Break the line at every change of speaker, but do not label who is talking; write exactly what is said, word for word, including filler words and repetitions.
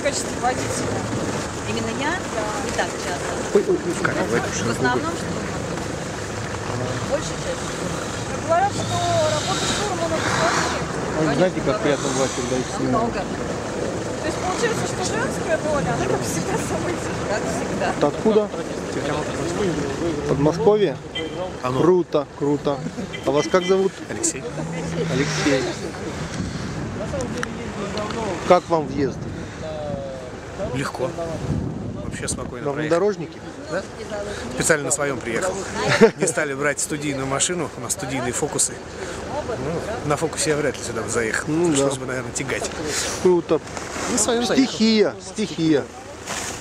качестве водителя.
Именно я?
Да.
Не так часто.
Ой, ой, в камеру, в эту
В
же.
основном, что большая часть.
Но говорят, что работа штурмана посложнее.
А знаете, как приятно бывает, когда их снимают?
Намного.
То есть получается, что женская доля, она как всегда самая тяжелая.
Как всегда.
Ты откуда? Подмосковье? Круто, круто. А вас как зовут?
Алексей.
Алексей. Как вам въезд?
Легко. Вообще спокойно проехал.
Равнодорожники?
Да? Специально на своем приехал. Не стали брать студийную машину, у нас студийные фокусы. Ну, на фокусе я вряд ли сюда бы заехал.
Ну,
Пришлось
да.
бы, наверное, тягать.
Круто.
На своем заехал.
Стихия, стихия.